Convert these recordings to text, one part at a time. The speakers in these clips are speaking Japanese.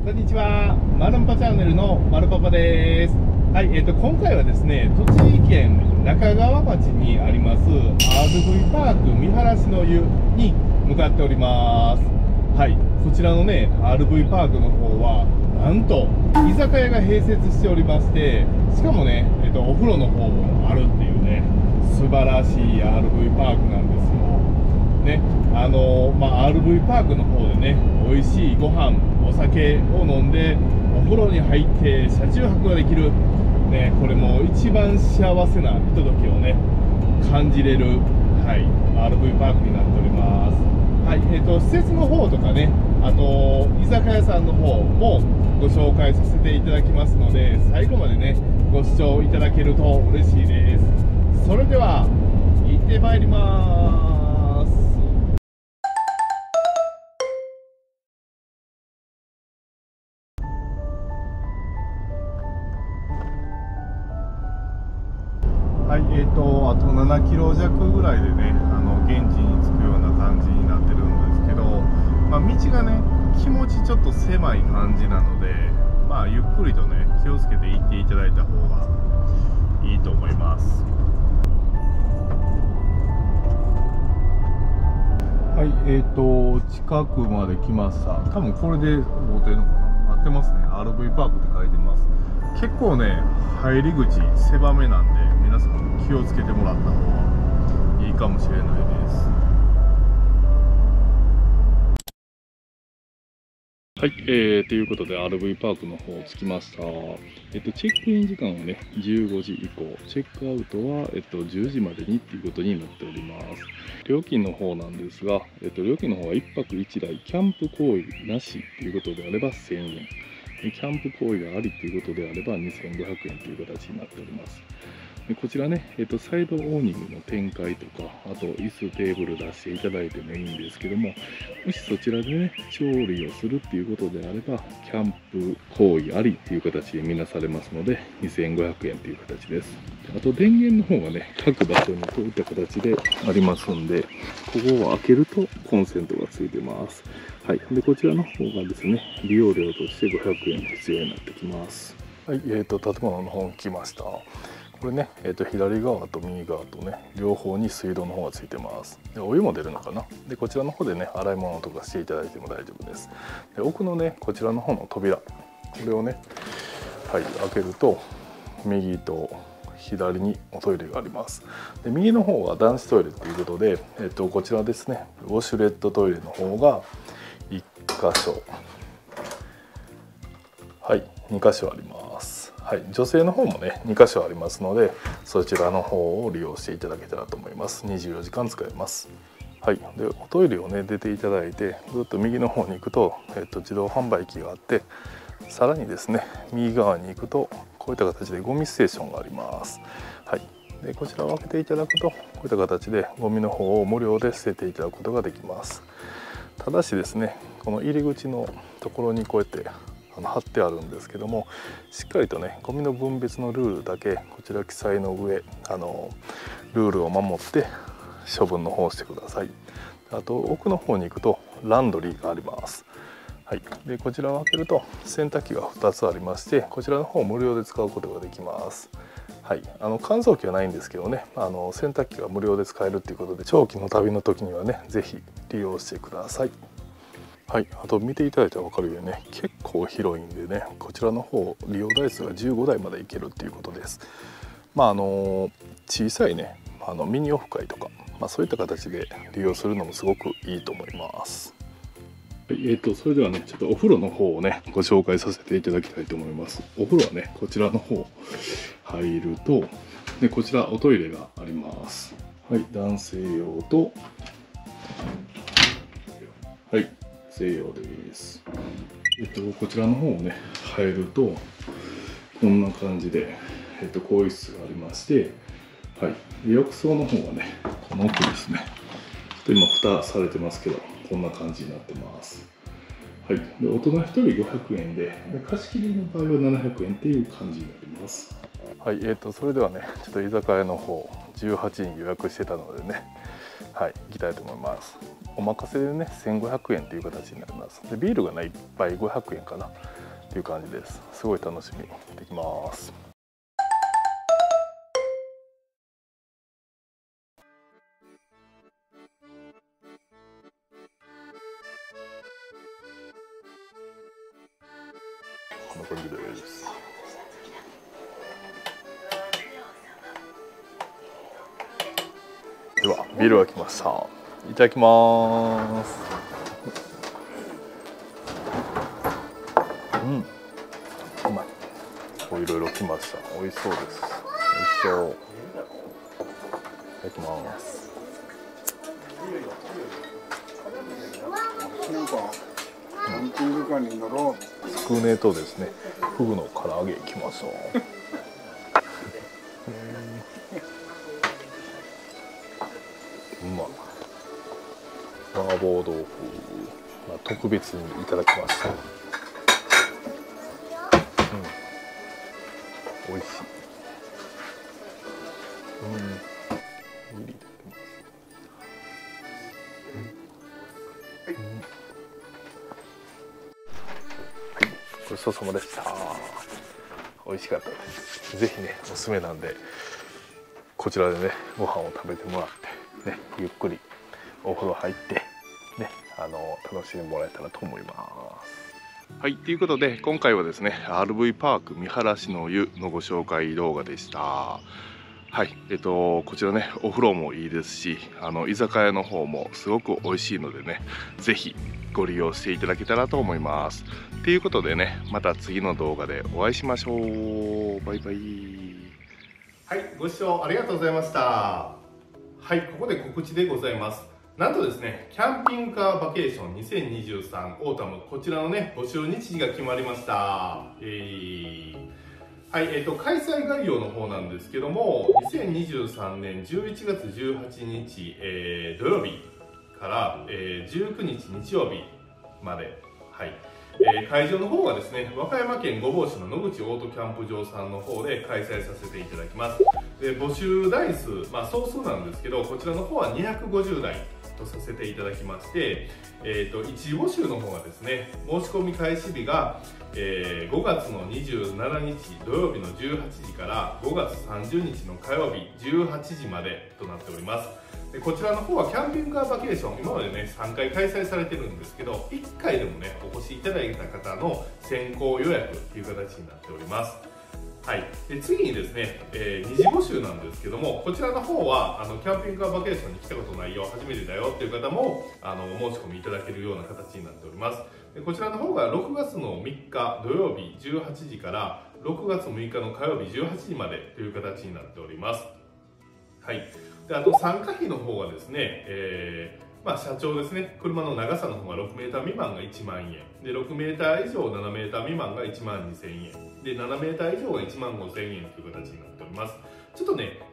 こんにちは、まるんぱチャンネルのまるパパです。はい、今回はですね、栃木県那珂川町にあります RV パーク見晴らしの湯に向かっております。はい、こちらのね、RV パークの方は、なんと居酒屋が併設しておりまして、しかもね、お風呂の方もあるっていうね、素晴らしい RV パークなんですよ。ね、RV パークの方でね、美味しいご飯、お酒を飲んで、お風呂に入って車中泊ができる、ね、これも一番幸せなひとときをね、感じれる、はい、RV パークになっております。はい、施設の方とかね、あと居酒屋さんの方もご紹介させていただきますので、最後までね、ご視聴いただけると嬉しいです。それでは、行ってまいります。はい、あと7キロ弱ぐらいでね、現地に着くような感じになってるんですけど、道がね、気持ちちょっと狭い感じなので、ゆっくりとね、気をつけて行っていただいた方がいいと思います。はい、近くまで来ました。多分これで合ってるのかな、合ってますね。 RV パークって書いてます。結構ね、入り口狭めなんで、皆さん気をつけてもらった方がいいかもしれないです。はい、ということで RV パークの方着きました。チェックイン時間はね、15時以降、チェックアウトは、10時までにっていうことになっております。料金の方なんですが、料金の方は1泊1台、キャンプ行為なしということであれば1000円。キャンプ行為がありということであれば2500円という形になっております。でこちらね、サイドオーニングの展開とか、あと椅子テーブル出していただいてもいいんですけども、もしそちらでね、調理をするっていうことであれば、キャンプ行為ありっていう形で見なされますので、2500円という形です。あと電源の方がね、各場所にこういった形でありますんで、ここを開けるとコンセントがついてます。はい、でこちらの方がですね、利用料として500円必要になってきます。はい、建物の方に来ました。これね、左側と右側とね、両方に水道の方がついてます。でお湯も出るのかな。でこちらの方でね、洗い物とかしていただいても大丈夫です。で奥のね、こちらの方の扉、これをね、はい、開けると右と左におトイレがあります。で右の方は男子トイレということで、こちらですね、ウォシュレットトイレの方が1箇所、はい、2箇所あります。はい、女性の方もね、2箇所ありますので、そちらの方を利用していただけたらと思います。24時間使えます。はい、でおトイレをね、出ていただいて、ずっと右の方に行くと、自動販売機があって、さらにですね、右側に行くとこういった形でゴミステーションがあります。はい、でこちらを開けていただくと、こういった形でゴミの方を無料で捨てていただくことができます。ただしですね、この入り口のところにこうやって貼ってあるんですけども、しっかりとね、ゴミの分別のルールだけこちら記載の上、ルールを守って処分の方をしてください。あと奥の方に行くとランドリーがあります。はい、でこちらを開けると洗濯機が2つありまして、こちらの方を無料で使うことができます。はい、乾燥機はないんですけどね、洗濯機が無料で使えるということで、長期の旅の時にはね、是非利用してください。はい、あと見ていただいたら分かるようにね、結構広いんでね、こちらの方利用台数が15台までいけるっていうことです。小さいね、ミニオフ会とか、そういった形で利用するのもすごくいいと思います。はい、それではね、ちょっとお風呂の方をね、ご紹介させていただきたいと思います。お風呂はね、こちらの方入ると、でこちらおトイレがあります。はい、男性用と、はい、西洋です。こちらの方をね、入るとこんな感じで、更衣室がありまして、はい、浴槽の方はね、この奥ですね。ちょっと今蓋されてますけど、こんな感じになってます。はい、で大人1人500円で、貸し切りの場合は700円っていう感じになります。はい、それではね、ちょっと居酒屋の方18時に予約してたのでね、 はい、いきたいと思います。お任せでね1500円という形になります。でビールがね1杯500円かなっていう感じです。すごい楽しみできます。こんな感じです。ではビールが来ました。いただきます。うまい。いろいろ来ました。美味しそうです。美味しそう。いただきます。つくねとですね、フグの唐揚げきました。麻婆豆腐、特別にいただきました。美味しい。ごちそうさまでした。美味しかったです。ぜひねおすすめなんでこちらでねご飯を食べてもらってねゆっくりお風呂入ってね楽しんでもらえたらと思います。はい、ということで今回はですね RV パーク見晴らしの湯のご紹介動画でした。はい、こちらねお風呂もいいですし居酒屋の方もすごく美味しいのでね是非ご利用していただけたらと思います。ということでねまた次の動画でお会いしましょう。バイバイ。 はい、ご視聴ありがとうございました。はい、ここで告知でございます。なんとですね、キャンピングカーバケーション2023オータム、こちらのね、募集日時が決まりました。はい、開催概要の方なんですけども、2023年11月18日、土曜日から、19日日曜日まで、はい、会場の方はですね、和歌山県御坊市の野口オートキャンプ場さんの方で開催させていただきます。で募集台数、総数なんですけど、こちらの方は250台とさせていただきまして、一次募集の方がですね、申し込み開始日が、5月の27日土曜日の18時から5月30日の火曜日18時までとなっております。でこちらの方はキャンピングカーバケーション、今までね3回開催されてるんですけど、1回でもねお越しいただいた方の先行予約という形になっております。はい、で次にですね、二次募集なんですけども、こちらの方はキャンピングカーバケーションに来たことないよ、初めてだよっていう方もお申し込みいただけるような形になっております。でこちらの方が6月の3日土曜日18時から6月6日の火曜日18時までという形になっております。はい、であと参加費の方がですね、社長ですね、車の長さの方が 6m 未満が1万円で、6m 以上 7m 未満が1万2000円で、7m 以上が1万5000円という形になっております。ちょっとね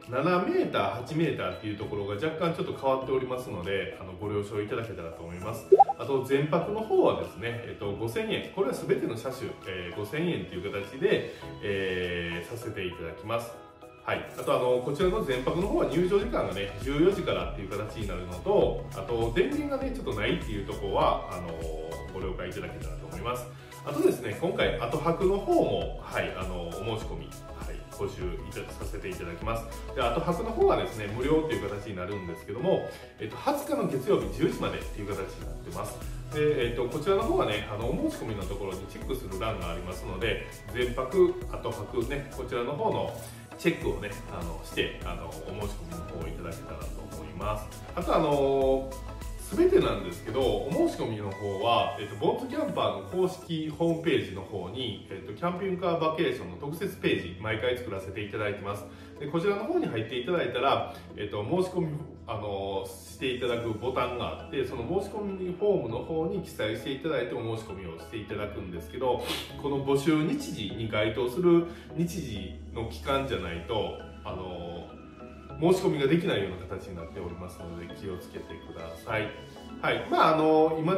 7m、8m っていうところが若干ちょっと変わっておりますので、ご了承いただけたらと思います。あと全泊の方はですね、5000円、これは全ての車種、5000円という形で、させていただきます。はい、あとこちらの全泊の方は入場時間がね14時からっていう形になるのと、あと電源がねちょっとないっていうところはご了解いただけたらと思います。あとですね、今回後泊の方も、はい、お申し込み、はい、募集させていただきます。で後泊の方はですね無料という形になるんですけども、20日の月曜日10時までっていう形になってます。でこちらの方はねお申し込みのところにチェックする欄がありますので、全泊後泊ねこちらの方のチェックをねしてお申し込みの方をいただけたらと思います。あと全てなんですけど、お申し込みの方は、ボンズキャンパーの公式ホームページの方に、キャンピングカーバケーションの特設ページ毎回作らせていただいてます。でこちらの方に入っていただいたら、申し込みしていただくボタンがあって、その申し込みフォームの方に記載していただいてお申し込みをしていただくんですけど、この募集日時に該当する日時の期間じゃないと申し込みができないような形になっておりますので気をつけてください。はい、今ね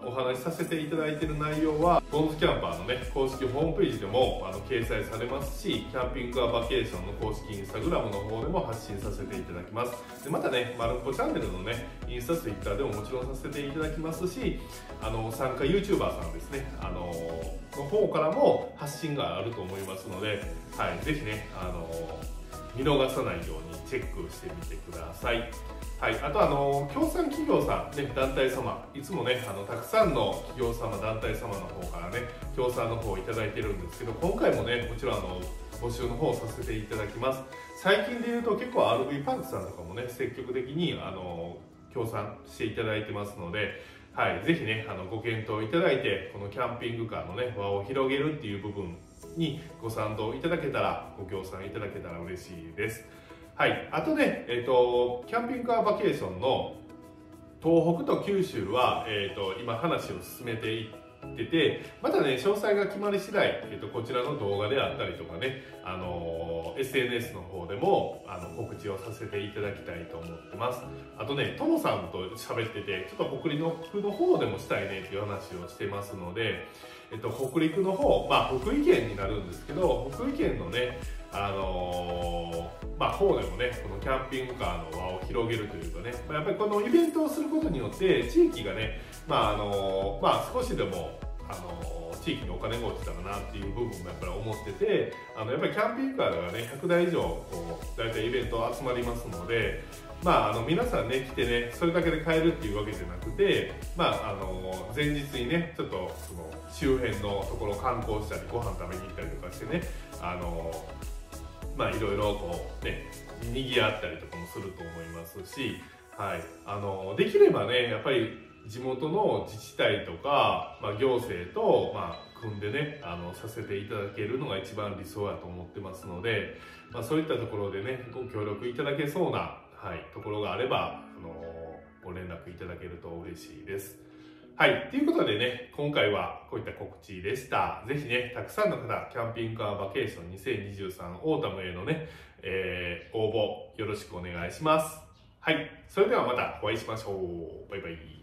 お話しさせていただいている内容はボンズキャンパーのね公式ホームページでも掲載されますし、キャンピングカーバケーションの公式インスタグラムの方でも発信させていただきます。でまたね、まるっこチャンネルのねインスタ、ツイッターでももちろんさせていただきますし、参加 YouTuber さんですね、の方からも発信があると思いますので、はい、ぜひね、見逃さないようにチェックしてみてください。はい、あと協賛企業さん、ね、団体様、いつもねたくさんの企業様、団体様の方からね協賛の方をいただいてるんですけど、今回もねもちろん募集の方をさせていただきます。最近でいうと結構 RV パンクさんとかもね積極的に協賛していただいてますので、はい、ぜひねご検討いただいて、このキャンピングカーのね輪を広げるっていう部分にご賛同いただけたら、ご協賛いただけたら嬉しいです。はい、あとね、キャンピングカーバケーションの東北と九州は、今話を進めていってて、またね詳細が決まり次第、こちらの動画であったりとかね、SNS の方でも告知をさせていただきたいと思ってます。あとね、ともさんと喋ってて、ちょっと北陸の方でもしたいねっていう話をしてますので、北陸の方、福井県になるんですけど、福井県のね方でもねこのキャンピングカーの輪を広げるというかね、やっぱりこのイベントをすることによって地域がね、少しでも地域にお金が落ちたらなっていう部分もやっぱり思ってて、やっぱりキャンピングカーがね100台以上大体イベント集まりますので、皆さんね来てねそれだけで買えるっていうわけじゃなくて、前日にねちょっとその周辺のところを観光したりご飯食べに行ったりとかしてね、いろいろね賑わったりとかもすると思いますし、はい、できればねやっぱり地元の自治体とか、行政と、組んでねさせていただけるのが一番理想だと思ってますので、そういったところでねご協力いただけそうな、ところがあればご連絡いただけると嬉しいです。はい、ということでね、今回はこういった告知でした。ぜひね、たくさんの方、キャンピングカーバケーション2023オータムへのね、応募よろしくお願いします。はい、それではまたお会いしましょう。バイバイ。